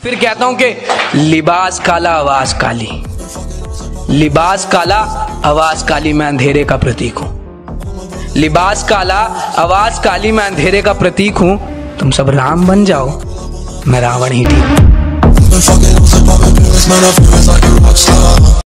फिर कहता हूं कि लिबास काला आवाज काली, लिबास काला आवाज काली, मैं अंधेरे का प्रतीक हूं। लिबास काला आवाज काली, मैं अंधेरे का प्रतीक हूं। तुम सब राम बन जाओ, मैं रावण ही ठीक हूं।